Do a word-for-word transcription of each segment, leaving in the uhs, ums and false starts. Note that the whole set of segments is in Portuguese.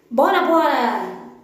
Bora, bora!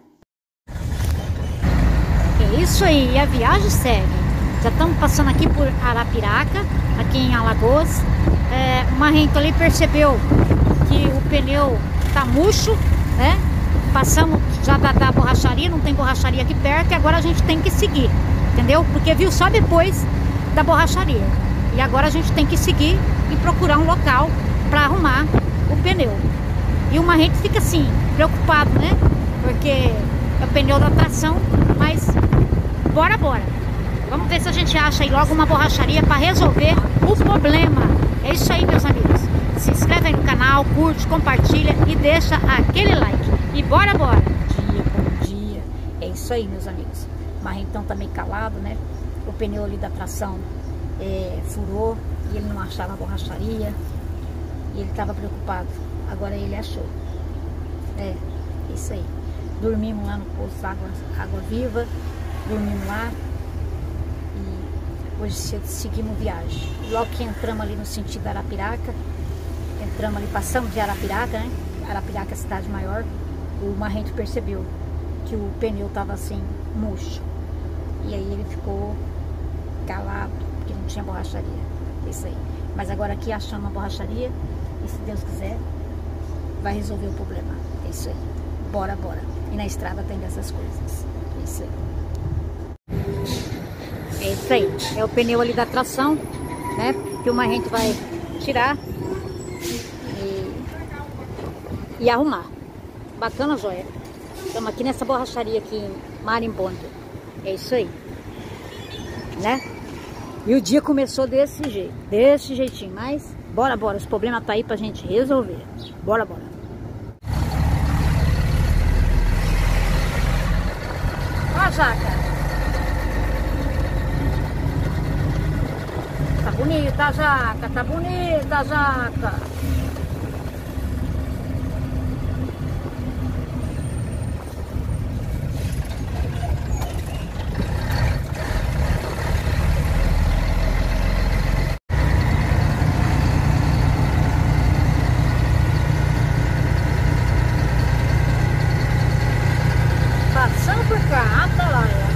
É isso aí, a viagem segue. Já estamos passando aqui por Arapiraca, aqui em Alagoas. É, o Marrento ali percebeu que o pneu tá murcho, né? Passamos já da, da borracharia, não tem borracharia aqui perto, e agora a gente tem que seguir, entendeu? Porque viu só depois da borracharia. E agora a gente tem que seguir e procurar um local para arrumar o pneu. E o Marrento fica assim, preocupado, né? Porque é o pneu da tração, mas bora, bora. Vamos ver se a gente acha aí logo uma borracharia para resolver o problema. É isso aí, meus amigos. Se inscreve aí no canal, curte, compartilha e deixa aquele like. E bora, bora. Bom dia, bom dia. É isso aí, meus amigos. O Marrentão tá meio calado, né? O pneu ali da tração é, furou e ele não achava a borracharia. E ele tava preocupado. Agora ele achou. É, isso aí. Dormimos lá no posto Água, Água Viva. Dormimos lá. E hoje seguimos viagem. Logo que entramos ali no sentido da Arapiraca. Entramos ali, passamos de Arapiraca, né? Arapiraca é a cidade maior. O Marrento percebeu que o pneu tava assim, murcho. E aí ele ficou calado, porque não tinha borracharia. É isso aí. Mas agora aqui achamos uma borracharia. E se Deus quiser, vai resolver o problema. É isso aí. Bora, bora. E na estrada tem dessas coisas. É isso aí. É isso aí. É o pneu ali da tração, né? Que o Marrento vai tirar e, e arrumar. Bacana, joia. Estamos aqui nessa borracharia aqui em Marimbonda. É isso aí. Né? E o dia começou desse jeito. Desse jeitinho. Mas bora, bora. Os problemas tá aí pra gente resolver. Bora, bora. Ó a jaca. Tá bonita a jaca. Tá bonita a jaca. Passando por cá, Atalaia.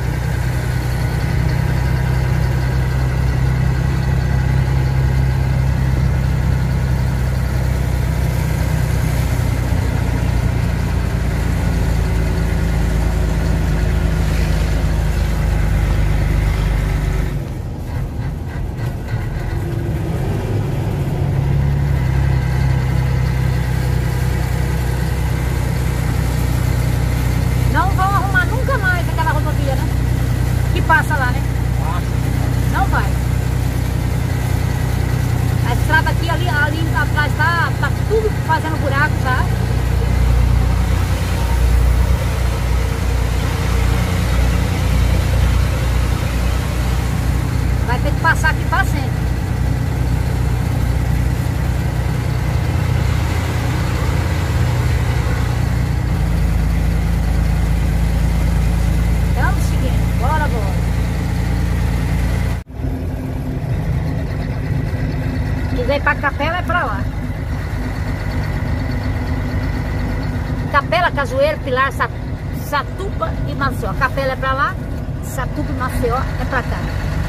Passa lá, né? Não vai. A estrada aqui, ali, ali atrás tá, tá tudo fazendo buraco já. Vai ter que passar aqui pra sempre. Estamos seguindo. Bora, bora. Quiser ir pra Capela é pra lá. Capela, Cajueiro, Pilar, Satuba e Maceió. Capela é pra lá, Satuba e Maceió é pra cá.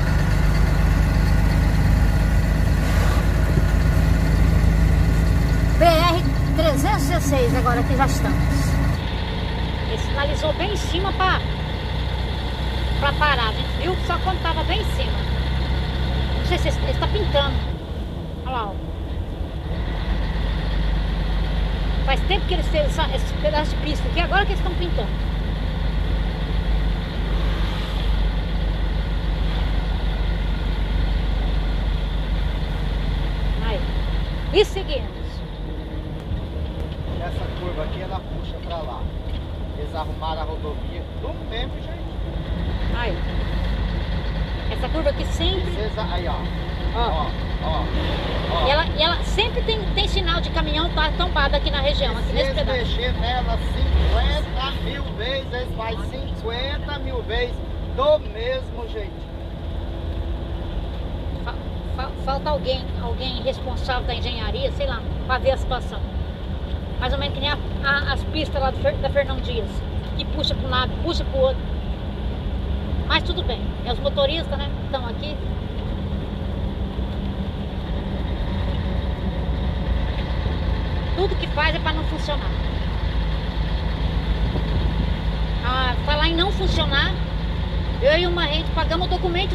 P R trezentos e dezesseis agora que já estamos. Ele sinalizou bem em cima pra, pra parar, a gente viu? Só quando tava bem em cima. Não sei se ele está pintando. Olha lá, ó. Faz tempo que eles fez essa, esse pedaço de pista aqui, agora que eles estão pintando. Aí. E seguimos. Essa curva aqui, ela puxa pra lá. Eles arrumaram a rodovia do mesmo jeito. Aí. Essa curva aqui sempre... Vocês, aí, ó. Ó. Ó, ó, ó. E ela, e ela sempre tem, tem sinal de caminhão tá tombado aqui na região, aqui Se nesse eles pedaço. mexer nela cinquenta mil vezes, eles fazem cinquenta mil vezes do mesmo jeito. Fa, fa, falta alguém, alguém responsável da engenharia, sei lá, para ver a situação. Mais ou menos que nem a, a, as pistas lá do Fer, da Fernão Dias, que puxa para um lado, puxa para o outro. Mas tudo bem, é os motoristas, né, que estão aqui. Tudo que faz é para não funcionar. Ah, falar em não funcionar, eu e uma gente pagamos o documento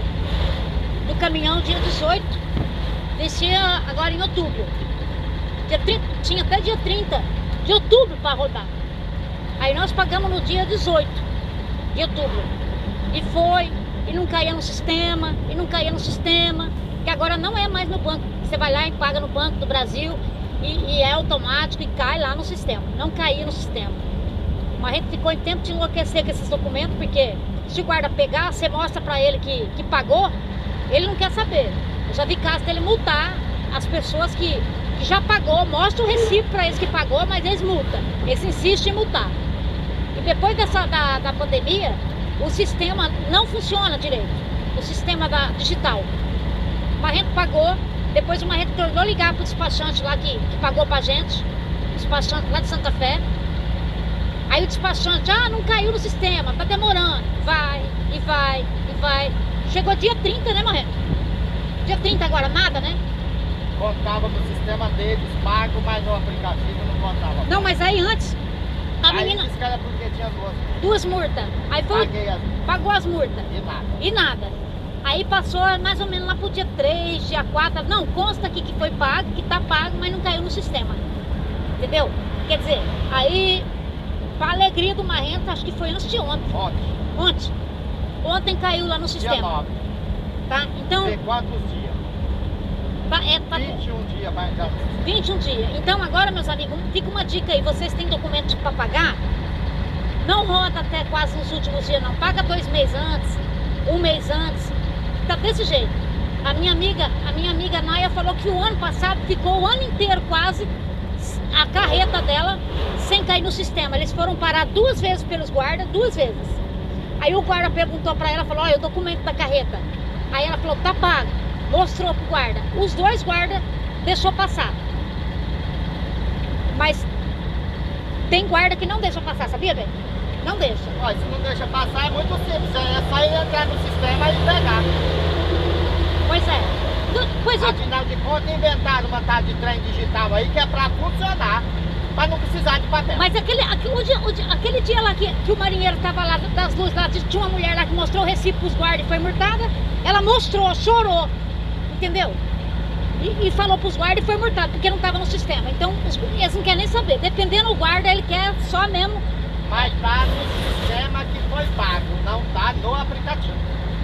do, do caminhão dia dezoito, descia agora em outubro. Dia trinta, tinha até dia trinta de outubro para rodar. Aí nós pagamos no dia dezoito de outubro. E foi, e não caía no sistema, e não caía no sistema, que agora não é mais no banco. Você vai lá e paga no Banco do Brasil e, e é automático e cai lá no sistema. Não caía no sistema. Mas a gente ficou em tempo de enlouquecer com esses documentos, porque se o guarda pegar, você mostra pra ele que, que pagou, ele não quer saber. Eu já vi caso dele multar as pessoas que, que já pagou, mostra o recibo pra eles que pagou, mas eles multam. Eles insistem em multar. E depois dessa, da, da pandemia, o sistema não funciona direito, o sistema da, digital. Uma gente pagou, depois uma gente tornou ligar pro despachante lá que, que pagou pra gente, o despachante lá de Santa Fé. Aí o despachante, ah, não caiu no sistema, tá demorando. Vai, e vai, e vai. Chegou dia trinta, né, Marreto? Dia trinta agora, nada, né? Contava no sistema deles, pago, mas no aplicativo não contava. Não, mas aí antes, a aí menina... disse que era porque tinha duas. Duas multas. Aí foi, Paguei as... pagou as multas. E nada. E nada. Aí passou mais ou menos lá pro dia três, dia quatro. Não, consta aqui que foi pago, que tá pago, mas não caiu no sistema. Entendeu? Quer dizer, aí... Para alegria do Marrento, acho que foi antes de ontem. Ontem. Ontem. Ontem caiu lá no sistema. Dia nove. Tá? Então... Tem quantos dias? Tá, é, tá, vinte e um dias vai já. vinte e um dias. Então agora, meus amigos, fica uma dica aí. Vocês têm documento para pagar? Não roda até quase nos últimos dias, não. Paga dois meses antes, um mês antes. Tá desse jeito. A minha amiga, a minha amiga Naya falou que o ano passado ficou o ano inteiro quase a carreta dela sem cair no sistema. Eles foram parar duas vezes pelos guardas, duas vezes. Aí o guarda perguntou pra ela, falou, olha, o documento da carreta. Aí ela falou, tá pago. Mostrou pro guarda. Os dois guardas deixou passar. Mas tem guarda que não deixa passar, sabia, velho? Não deixa. Olha, se não deixa passar é muito simples. É só ele entrar no sistema e pegar. Pois é. Pois é. Afinal de contas, inventaram uma tal de trem digital aí que é pra funcionar, pra não precisar de papel. Mas aquele, aquele, o dia, o dia, aquele dia lá que, que o marinheiro tava lá das luzes, lá, tinha uma mulher lá que mostrou o recibo pros guardas e foi multada, ela mostrou, chorou, entendeu? E, e falou pros guardas e foi multada, porque não tava no sistema. Então, os, eles não querem nem saber. Dependendo do guarda, ele quer só mesmo... Mas tá no sistema que foi pago, não tá no aplicativo.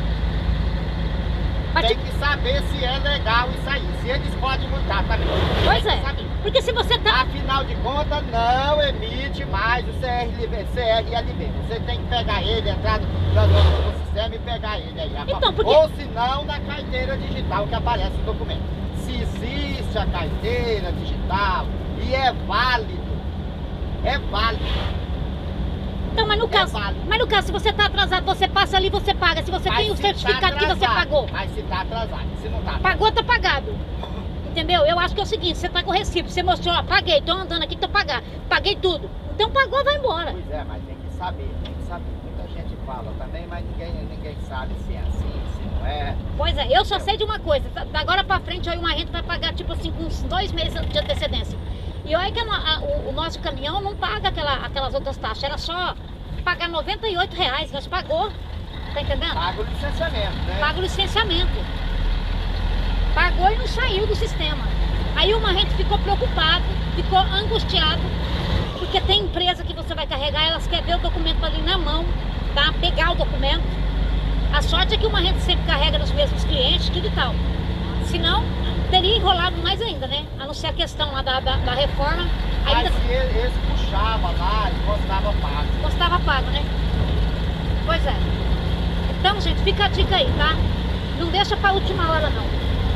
Tem que saber se é legal isso aí. Se eles podem multar também. Pois é. Porque se você tá... Afinal de contas, não emite mais o C R L B. Você tem que pegar ele, entrar no, no, no sistema e pegar ele aí. Então, porque... Ou se não, na carteira digital que aparece o documento. Se existe a carteira digital e é válido, é válido. Então, mas no, é caso, válido. mas no caso, se você tá atrasado, você passa ali, você paga. Se você mas tem o se certificado tá que você pagou. Mas se tá atrasado, se não tá. Pagou, tá pagado. Entendeu? Eu acho que é o seguinte, você tá com o recibo, você mostrou, ó, paguei, tô andando aqui, tô pagando. Paguei tudo. Então pagou, vai embora. Pois é, mas tem que saber, tem que saber. Muita gente fala também, mas ninguém, ninguém sabe se é assim, se não é. Pois é, eu só sei de uma coisa, da agora pra frente aí uma renta vai pagar tipo assim, com uns dois meses de antecedência. E olha que a, a, o, o nosso caminhão não paga aquela, aquelas outras taxas, era só pagar noventa e oito reais, nós pagou, tá entendendo? Paga o licenciamento, né? Paga o licenciamento. Pagou e não saiu do sistema. Aí uma gente ficou preocupado, ficou angustiado, porque tem empresa que você vai carregar, elas querem ver o documento ali na mão, tá? Pegar o documento. A sorte é que uma gente sempre carrega nos mesmos clientes, tudo e tal. Senão, teria enrolado mais ainda, né? A não ser a questão lá da, da, da reforma. Mas Ainda... se eles, eles puxavam lá e costava pago. Costava pago, né? Pois é. Então, gente, fica a dica aí, tá? Não deixa pra última hora, não.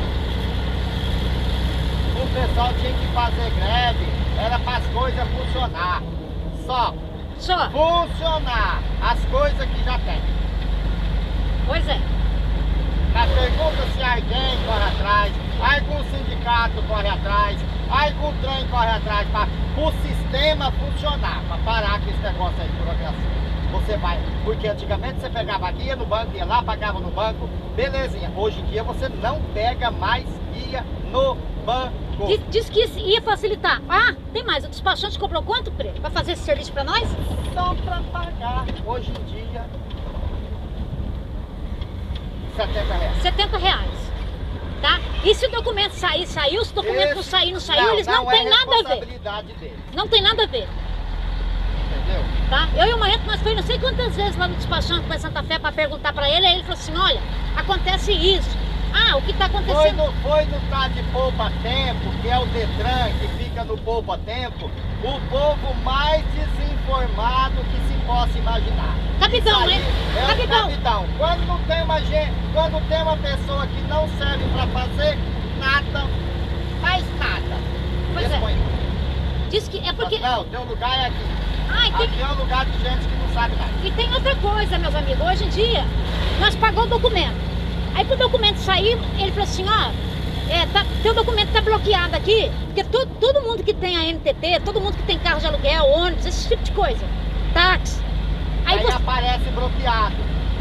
O pessoal tinha que fazer greve, era para as coisas funcionar. Só. Só. Funcionar as coisas que já tem. Pois é. Mas pergunta se alguém corre atrás, algum sindicato corre atrás, Aí com o trem corre atrás para o sistema funcionar, para parar com esse negócio aí de burocracia. Você vai, porque antigamente você pegava aqui, ia no banco, ia lá, pagava no banco, belezinha. Hoje em dia você não pega mais guia no banco. Diz, diz que ia facilitar. Ah, tem mais, o despachante cobrou quanto, Pre? Vai fazer esse serviço para nós? Só para pagar, hoje em dia, setenta reais. setenta reais. Tá? E se o documento sair, saiu, se o documento Esse, não sair, não saiu, não, eles não, não tem é nada a ver. responsabilidade deles. Não tem nada a ver. Entendeu? Tá? Eu e o Marrento, nós fomos não sei quantas vezes lá no despachante para Santa Fé para perguntar para ele, aí ele falou assim, olha, acontece isso. Ah, o que está Foi acontecendo? no, foi no tá de poupa-tempo, que é o Detran, que fica no poupa-tempo, o povo mais desinformado que se possa imaginar. Capitão, Isso aí né? É Capitão. o capitão. Quando não tem uma gente, quando tem uma pessoa que não serve para fazer nada, faz nada. Pois é. Responde. Diz que é porque... Não, teu lugar é aqui. Ah, e tem... Aqui é um lugar de gente que não sabe nada. E tem outra coisa, meus amigos. Hoje em dia, nós pagamos o documento. Aí pro documento sair, ele falou assim, ó, é, tá, teu documento tá bloqueado aqui, porque todo, todo mundo que tem a N T T, todo mundo que tem carro de aluguel, ônibus, esse tipo de coisa, táxi. Aí, Aí você... aparece bloqueado.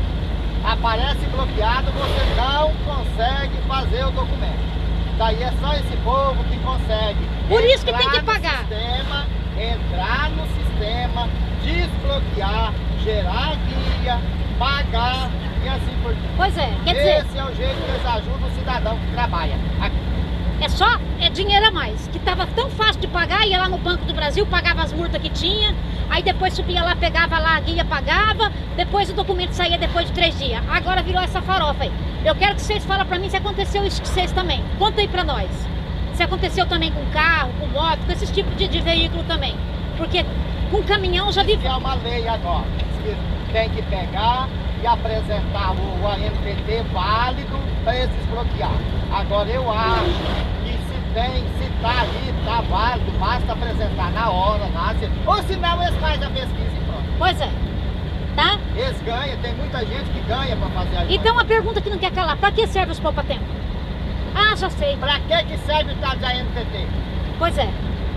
Aparece bloqueado, você não consegue fazer o documento. Daí é só esse povo que consegue. Por isso que tem entrar que no pagar. Sistema, entrar no sistema, desbloquear, gerar guia, pagar e assim por diante. Pois é, quer dizer, Esse é o jeito que eles ajudam o cidadão que trabalha aqui. é só, é dinheiro a mais, que tava tão fácil de pagar, ia lá no Banco do Brasil, pagava as multas que tinha, aí depois subia lá, pegava lá a guia, pagava, depois o documento saía depois de três dias. Agora virou essa farofa aí. Eu quero que vocês falem pra mim se aconteceu isso com vocês também. Conta aí pra nós. Se aconteceu também com carro, com moto, com esse tipo de, de veículo também. Porque com caminhão eu já vi... É uma lei agora, que tem que pegar e apresentar o A N T T válido para eles desbloquear. Agora eu acho que se tem, se tá ali, tá válido, basta apresentar na hora, lá, se... ou senão eles fazem a pesquisa e pronto. Pois é, tá? Eles ganham, tem muita gente que ganha para fazer a Então uma pergunta que não quer calar, pra que serve os poupa-tempo? Ah, já sei. Pra que que serve o tal de A N T T? Pois é,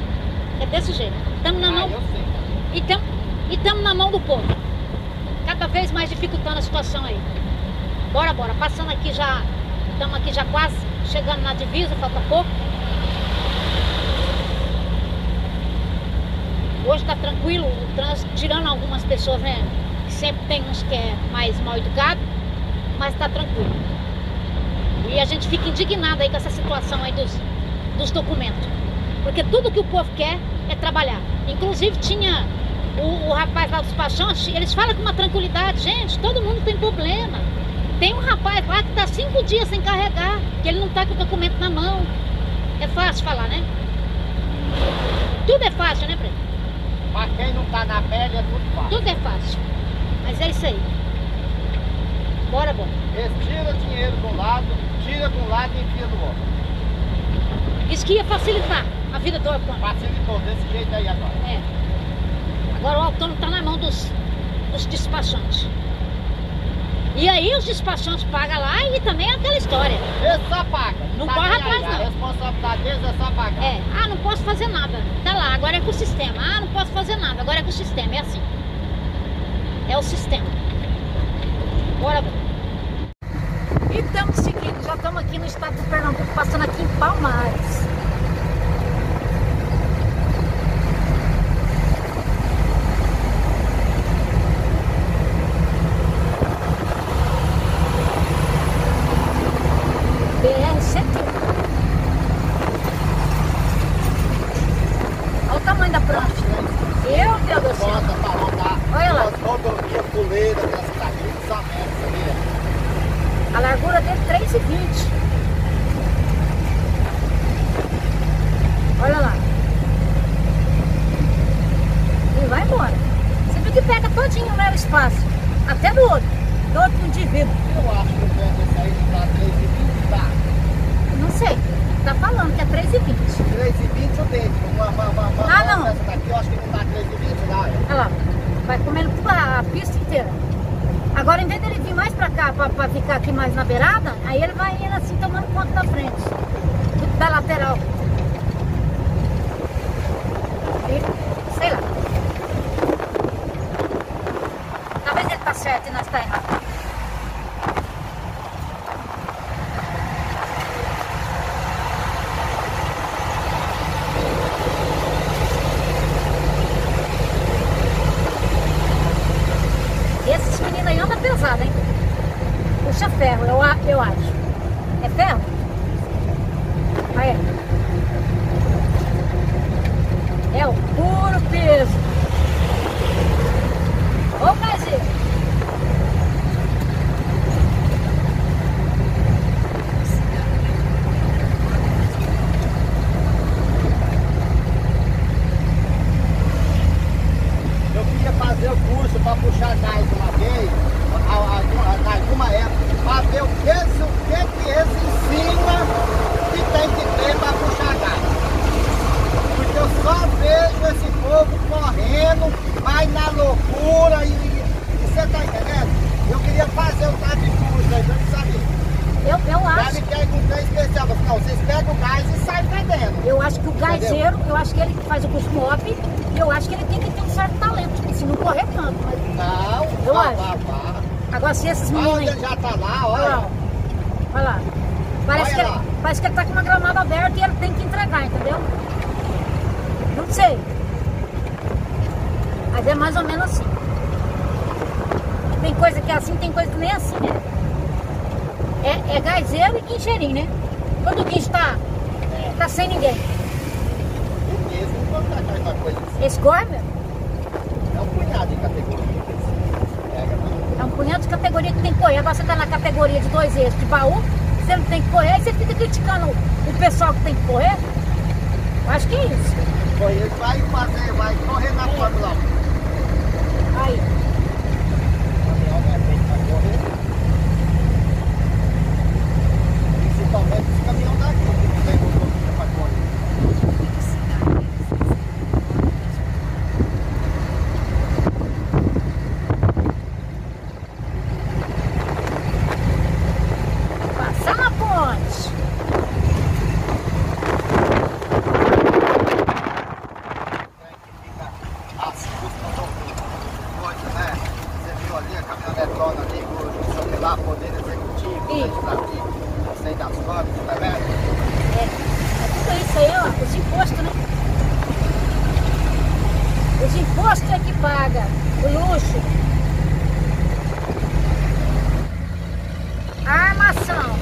é desse jeito. Estamos na Ah, mão... eu sei. E estamos e tamo na mão do povo. Cada vez mais dificultando a situação aí. Bora, bora. Passando aqui já... Estamos aqui já quase chegando na divisa, falta pouco. Hoje tá tranquilo o trânsito, tirando algumas pessoas, né? Que sempre tem uns que é mais mal educado, mas tá tranquilo. E a gente fica indignado aí com essa situação aí dos, dos documentos. Porque tudo que o povo quer é trabalhar. Inclusive tinha o, o rapaz lá do despachante, eles falam com uma tranquilidade, gente, todo mundo tem problema. Tem um rapaz lá que tá cinco dias sem carregar, que ele não tá com o documento na mão. É fácil falar, né? Tudo é fácil, né, Preto? Pra quem não tá na pele é tudo fácil. Tudo é fácil. Mas é isso aí. Bora, bora. Eles tiram dinheiro de um lado, tira de um lado e enfia do outro. Isso que ia facilitar a vida do autônomo. Facilitou desse jeito aí agora. É. Agora o autônomo tá na mão dos, dos despachantes. E aí os despachantes pagam lá e também é aquela história. Eles só pagam. Não tá corre nem atrás, aí. não. A responsabilidade deles é só pagar. É, ah, não posso fazer nada. Tá lá, agora é com o sistema. Ah, não posso fazer nada, agora é com o sistema. É assim. É o sistema. Bora, bora. E estamos seguindo, já estamos aqui no estado do Pernambuco, passando aqui em Palmares. B R cento e um. Olha o tamanho da prancha. Eu, Deus do céu. Bota pra rodar. Olha lá. Rodovia puleira, aquelas cadeiras, só mesmo, sabia? A largura dele é três e vinte. Olha lá. E vai embora. Você viu que pega todinho, né, o espaço. Até do outro. Do outro indivíduo. Eu acho que o trem desse aí tá três e vinte, tá? Não sei. Tá falando que é três e vinte. três e vinte o dele. Uma, uma, uma, uma, Ah, não. Essa daqui eu acho que não tá três e vinte, não. Olha lá. Vai comendo toda a pista inteira. Agora, em vez dele vir mais pra cá, pra, pra ficar aqui mais na beirada, aí ele vai indo assim, tomando conta da frente. Da lateral. ferro, eu, a- eu acho. É ferro? Ah, é. É o puro peso. Ô, Brasil! Eu queria fazer o curso para puxar gás uma vez, a- a- a- alguma época, para ver o que, esse- o que, que eles ensinam que tem que ter para puxar gás. Porque eu só vejo esse povo correndo, vai na loucura e, e você tá entendendo? Eu queria fazer o tal de curso aí, pra eu saber. Eu, eu acho. Deve ter algum trem especial. Eu falei, não, vocês pegam o gás e saem perdendo. Eu acho que o gazeiro, eu acho que ele que faz o curso MOP, eu acho que ele tem que ter um certo talento, tipo assim, não correr tanto, mas... Não, Eu vá, acho. vá, vá. Agora se esses meninos... Olha, aí- ele já tá lá, Olha lá, olha. ó. Olha lá. Parece, Olha que lá. Ele, parece que ele tá com uma gramada aberta e ele tem que entregar, entendeu? Não sei. Mas é mais ou menos assim. Tem coisa que é assim, tem coisa que nem é assim, né? É, é gazeiro e guincheirinho, né? Quando o guincho tá, tá sem ninguém. E mesmo quando tá com uma coisa assim, Esse corre, meu, é um punhado de categoria. Pega, não. é um punhado de categoria que tem que correr. Agora você tá na categoria de dois eixos de baú, você não tem que correr, aí você fica criticando o, o pessoal que tem que correr. Eu acho que é isso. Foi ele vai fazer, vai correr na Fórmula um. Aí. O caminhão não é feito pra correr. Principalmente esse caminhão daqui, que não tem motorista pra correr. Passar na ponte. Assim, coisa, né? Você viu ali a caminhonetona ali, o sei lá, poder executivo, Isso. legislativo, não sei das quantas, tá vendo? É, é tudo isso aí, ó, os impostos, né? Os impostos é que paga, o luxo. A armação.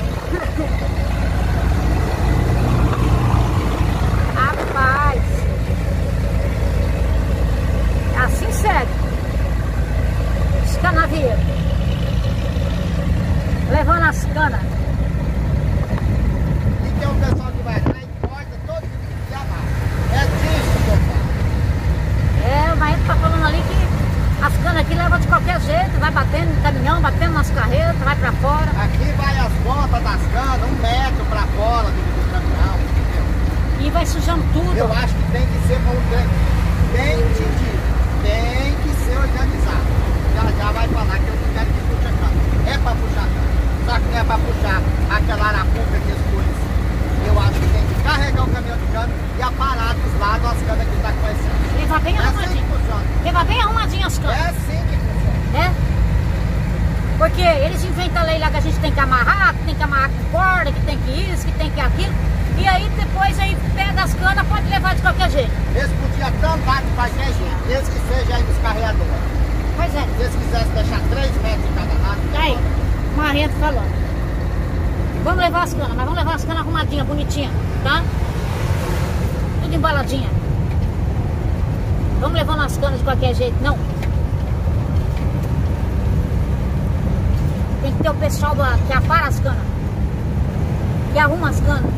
Rapaz. Assim segue. Os canavieiros. Levando as canas. E tem um pessoal que vai lá e corta todo tipo de amarra. É disso que eu falo. É, o Maestro tá falando ali que as canas aqui levam de qualquer jeito, vai batendo no caminhão, batendo nas carretas, vai pra fora. Aqui vai as pontas das canas, um metro pra fora do, do caminhão, entendeu? E vai sujando tudo. Eu acho que tem que ser para um trem bem entendido, tem que ser organizado. Já já vai falar que eu não quero que puxa cana. É para puxar cana, só que não é para puxar aquela arapuca que eles coisas. Eu acho que tem que carregar o caminhão de cana e aparar dos lados as canas que está começando. Levar bem É assim que arrumadinho. funciona. Levar bem arrumadinho as É canas, assim que funciona. né? Porque eles inventam a lei lá que a gente tem que amarrar, que tem que amarrar com corda, que tem que isso, que tem que aquilo. E aí depois aí pega as canas, pode levar de qualquer jeito. Eles podiam tampar de qualquer jeito, desde que seja aí nos carreadores. Pois é. Se eles quisessem deixar três metros de cada lado, Aí, Marrento falando. Vamos levar as canas, mas vamos levar as canas arrumadinhas, bonitinhas, tá? Tudo embaladinha. Vamos levando as canas de qualquer jeito, não. Tem que ter o pessoal lá que apara as canas, que arruma as canas.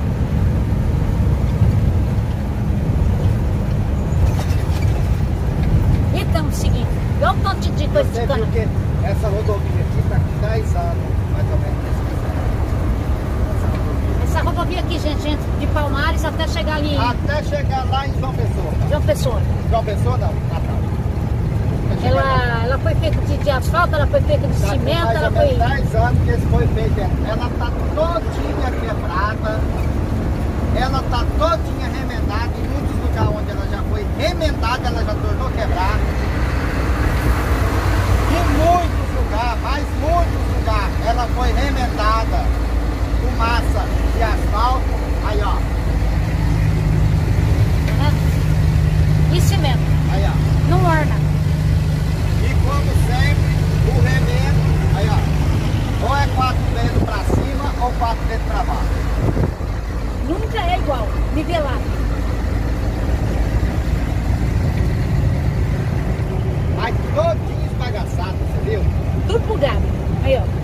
E estamos seguindo. Olha o tanto de coisa de você cana. viu que essa rodovia aqui está com dez anos, mais ou menos. Essa rodovia. Essa rodovia aqui, gente, gente, de Palmares até chegar ali em Até chegar lá em João Pessoa. João Pessoa. João Pessoa não, Natal. Até chegar lá. Ela, ela foi feita de, de asfalto, ela foi feita de Já tem cimento, mais ela ou foi... menos dez anos que esse foi feito. Ela está todinha quebrada. Ela está todinha remendada. Em muitos lugares onde ela já foi remendada, ela já tornou quebrada. Em muitos lugares, mas muitos lugares, ela foi remendada com massa de asfalto. Aí, ó. Né? E cimento, Aí, ó. não orna. E como sempre, o remendo, aí ó, ou é quatro vezes igual, nivelado. Mas todinho esbagaçado, você viu? Tudo bugado. Aí, ó.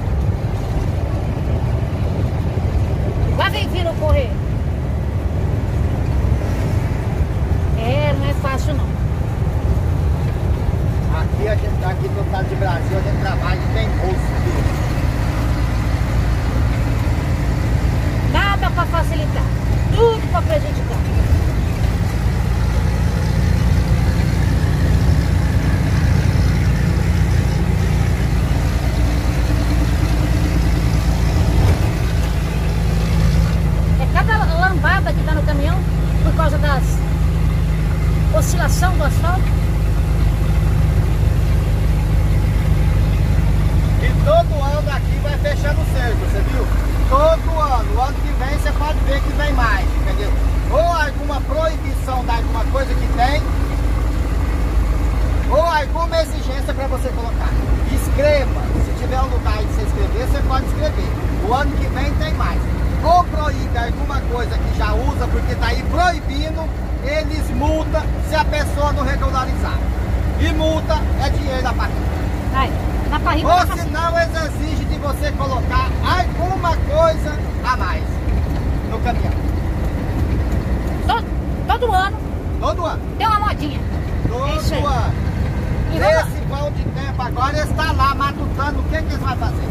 Lá vem vindo correr. É, não é fácil não. Aqui a gente tá aqui no estado de Brasil, a gente trabalha e tem bolso, viu? Nada para facilitar, tudo para prejudicar. É cada lambada que dá no caminhão por causa das oscilação do asfalto. E todo ano aqui vai fechando o cerco, você viu? Todo ano. O ano que vem você pode ver que vem mais, entendeu? Ou alguma proibição de alguma coisa que tem, ou alguma exigência para você colocar. Escreva. Se tiver um lugar aí de você escrever, você pode escrever. O ano que vem tem mais. Ou proíbe alguma coisa que já usa, porque está aí proibindo, eles multam se a pessoa não regularizar. E multa é dinheiro da parrilla. Ai, na parrilla. Ou se não, eles exigem de você colocar alguma coisa a mais no caminhão. Todo, todo ano. Todo ano. Tem uma modinha. Todo é ano. E Nesse vão de tempo agora, eles estão lá matutando o que, que eles vão fazer.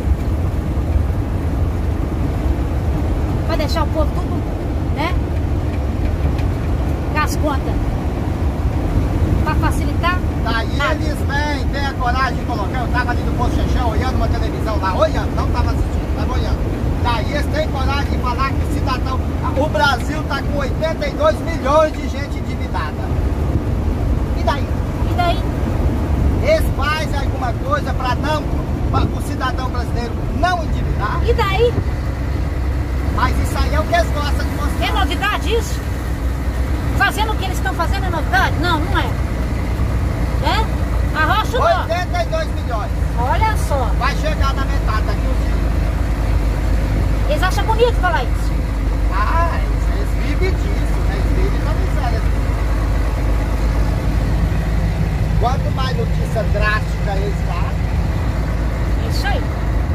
Vai deixar o povo tudo, né? Com as contas. Pra facilitar. Daí nada. eles vêm, têm a coragem de colocar. Eu estava ali no Posto Xexão olhando uma televisão lá, olhando, não estava assistindo, estava olhando. Daí eles têm coragem de falar que o cidadão. O Brasil está com oitenta e dois milhões de gente endividada. E daí? E daí? Eles fazem alguma coisa para não, para o cidadão brasileiro não endividar. E daí? Mas isso aí é o que eles gostam de mostrar. É novidade isso? Fazendo o que eles estão fazendo é novidade? Não, não é. É? Arrocha o nó. oitenta e dois milhões. Olha só. Vai chegar na metade daqui um dia. Eles acham bonito falar isso. Ah, eles vivem disso, né? Eles vivem na miséria. Quanto mais notícia drástica eles fazem, É isso aí.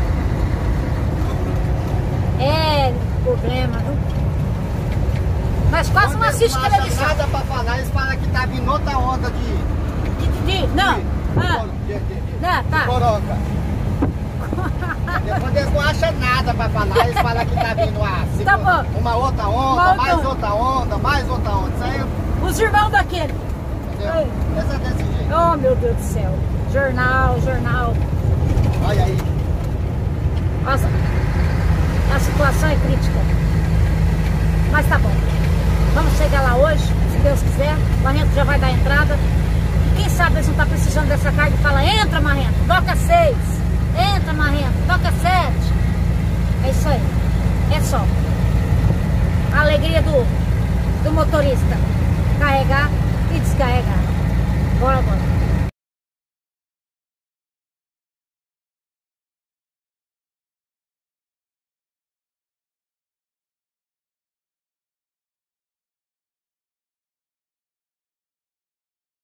É problema, viu? Mas quase não assiste não acham televisão. nada pra falar, eles falam que tá vindo outra onda de... De, de, de, não. de, Ah, de, de, de, não, de tá. coroca. Quando eles não acham nada pra falar, eles falam que tá vindo a segunda, Tá bom. uma outra onda, Uma outra mais onda. outra onda, mais outra onda. Isso aí, Os irmãos daquele. entendeu? Ai. Esse é desse jeito. Oh, meu Deus do céu. Jornal, jornal. Olha aí. Nossa, a situação é crítica. Mas tá bom. Vamos chegar lá hoje, se Deus quiser. O Marrento já vai dar entrada. E quem sabe eles não estão precisando dessa carga e fala, entra, Marrento, toca seis. Entra, Marrento, toca sete. É isso aí. É só. A alegria do, do motorista. Carregar e descarregar.